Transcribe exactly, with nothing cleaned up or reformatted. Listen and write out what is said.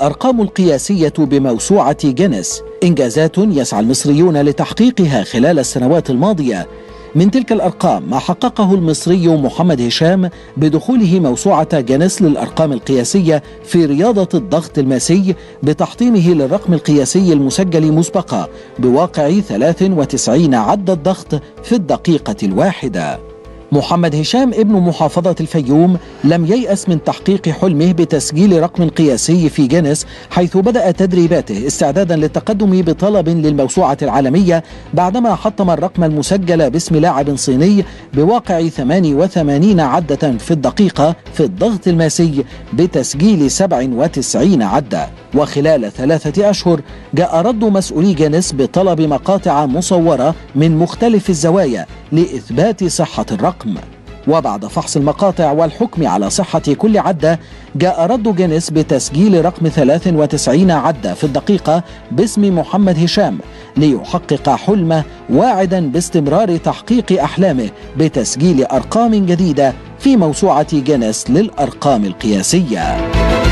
الأرقام القياسية بموسوعة جينيس، إنجازات يسعى المصريون لتحقيقها خلال السنوات الماضية. من تلك الأرقام ما حققه المصري محمد هشام بدخوله موسوعة جينيس للأرقام القياسية في رياضة الضغط الماسي بتحطيمه للرقم القياسي المسجل مسبقا بواقع ثلاث وتسعين عدة ضغط في الدقيقة الواحدة. محمد هشام ابن محافظة الفيوم لم ييأس من تحقيق حلمه بتسجيل رقم قياسي في جينيس، حيث بدأ تدريباته استعدادا للتقدم بطلب للموسوعة العالمية بعدما حطم الرقم المسجل باسم لاعب صيني بواقع ثمانية وثمانين عدة في الدقيقة في الضغط الماسي بتسجيل سبعة وتسعين عدة. وخلال ثلاثة أشهر جاء رد مسؤولي جينيس بطلب مقاطع مصورة من مختلف الزوايا لإثبات صحة الرقم، وبعد فحص المقاطع والحكم على صحة كل عدة جاء رد جينيس بتسجيل رقم ثلاث وتسعين عدة في الدقيقة باسم محمد هشام ليحقق حلمه، واعدا باستمرار تحقيق أحلامه بتسجيل أرقام جديدة في موسوعة جينيس للأرقام القياسية.